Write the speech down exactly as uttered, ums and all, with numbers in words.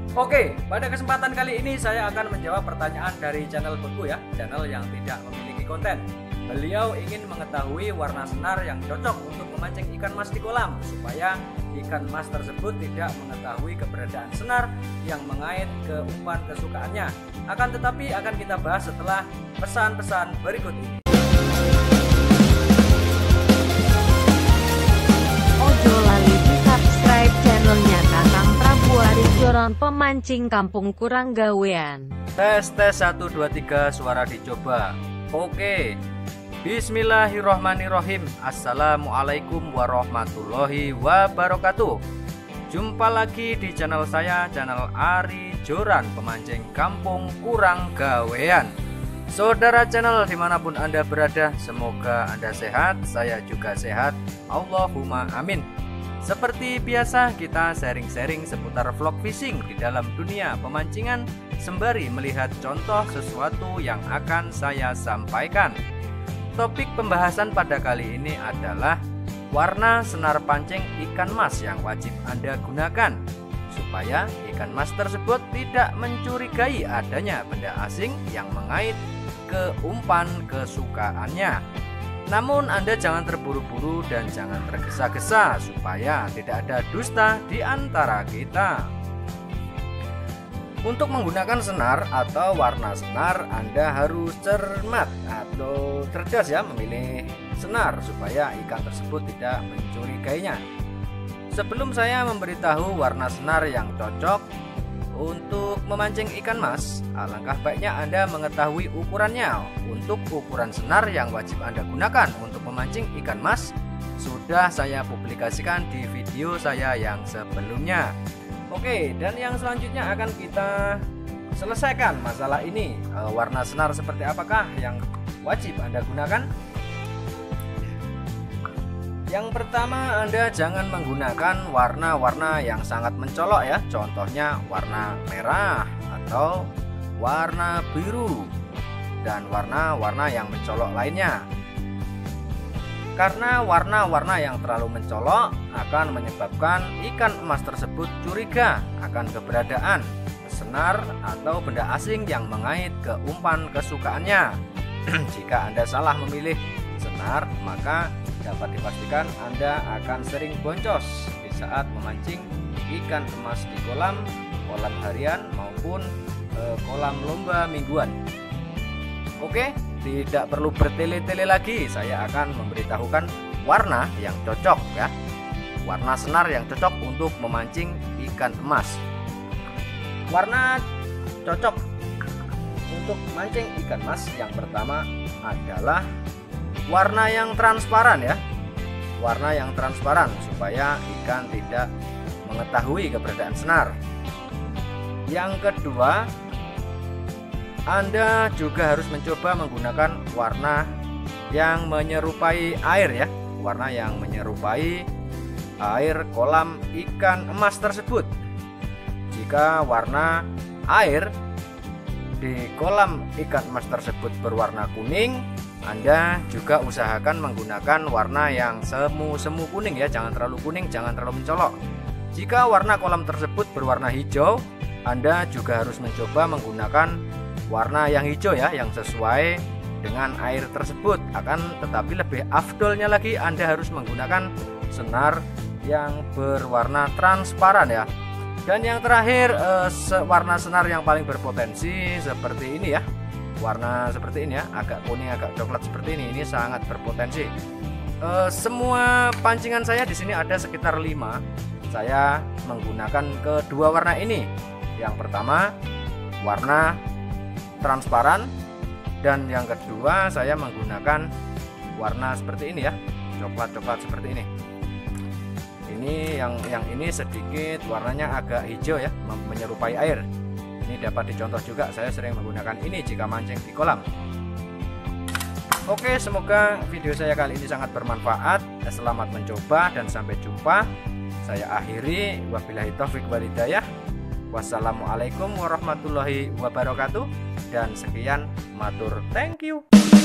Oke, pada kesempatan kali ini saya akan menjawab pertanyaan dari channel Beku ya, channel yang tidak memiliki konten. Beliau ingin mengetahui warna senar yang cocok untuk memancing ikan mas di kolam, supaya ikan mas tersebut tidak mengetahui keberadaan senar yang mengait ke umpan kesukaannya. Akan tetapi akan kita bahas setelah pesan-pesan berikut ini. Ojo lali di subscribe channelnya Kakang Prabu Arijoron Pemancing Kampung Kurang Gawean. Tes tes satu dua tiga, suara dicoba. Oke. Bismillahirrohmanirrohim. Assalamualaikum warahmatullahi wabarakatuh. Jumpa lagi di channel saya, channel Arijoron Pemancing Kampung Kurang Gawean. Saudara channel dimanapun Anda berada, semoga Anda sehat, saya juga sehat, Allahumma amin. Seperti biasa, kita sharing-sharing seputar vlog fishing di dalam dunia pemancingan, sembari melihat contoh sesuatu yang akan saya sampaikan. Topik pembahasan pada kali ini adalah warna senar pancing ikan mas yang wajib Anda gunakan, supaya ikan mas tersebut tidak mencurigai adanya benda asing yang mengait ke umpan kesukaannya. Namun Anda jangan terburu-buru dan jangan tergesa-gesa, supaya tidak ada dusta di antara kita. Untuk menggunakan senar atau warna senar, Anda harus cermat atau cerdas ya memilih senar, supaya ikan tersebut tidak mencurigainya. Sebelum saya memberitahu warna senar yang cocok untuk memancing ikan mas, alangkah baiknya Anda mengetahui ukurannya. Untuk ukuran senar yang wajib Anda gunakan untuk memancing ikan mas sudah saya publikasikan di video saya yang sebelumnya. Oke, dan yang selanjutnya akan kita selesaikan masalah ini. E, warna senar seperti apakah yang wajib Anda gunakan? Yang pertama, Anda jangan menggunakan warna-warna yang sangat mencolok ya. Contohnya warna merah atau warna biru dan warna-warna yang mencolok lainnya. Karena warna-warna yang terlalu mencolok akan menyebabkan ikan emas tersebut curiga akan keberadaan senar atau benda asing yang mengait ke umpan kesukaannya. Jika Anda salah memilih senar, maka dapat dipastikan Anda akan sering boncos di saat memancing ikan emas di kolam, kolam harian maupun eh, kolam lomba mingguan. Oke, tidak perlu bertele-tele lagi, saya akan memberitahukan warna yang cocok ya. Warna senar yang cocok untuk memancing ikan emas. Warna cocok untuk mancing ikan emas yang pertama adalah warna yang transparan ya. Warna yang transparan supaya ikan tidak mengetahui keberadaan senar. Yang kedua, Anda juga harus mencoba menggunakan warna yang menyerupai air ya. Warna yang menyerupai air kolam ikan emas tersebut. Jika warna air di kolam ikan emas tersebut berwarna kuning, Anda juga usahakan menggunakan warna yang semu-semu kuning ya. Jangan terlalu kuning, jangan terlalu mencolok. Jika warna kolam tersebut berwarna hijau, Anda juga harus mencoba menggunakan warna yang hijau ya, yang sesuai dengan air tersebut. Akan tetapi lebih afdolnya lagi, Anda harus menggunakan senar yang berwarna transparan ya. Dan yang terakhir, eh, warna senar yang paling berpotensi seperti ini ya. Warna seperti ini ya, agak kuning, agak coklat seperti ini. Ini sangat berpotensi. Eh, semua pancingan saya di sini ada sekitar lima. Saya menggunakan kedua warna ini. Yang pertama warna transparan, dan yang kedua saya menggunakan warna seperti ini ya, coklat-coklat seperti ini. Ini yang yang ini sedikit warnanya agak hijau ya, menyerupai air. Ini dapat dicontoh juga, saya sering menggunakan ini jika mancing di kolam. Oke, semoga video saya kali ini sangat bermanfaat. Selamat mencoba dan sampai jumpa. Saya akhiri, wabillahi taufik wal hidayah. Wassalamualaikum warahmatullahi wabarakatuh. Dan sekian, matur, thank you.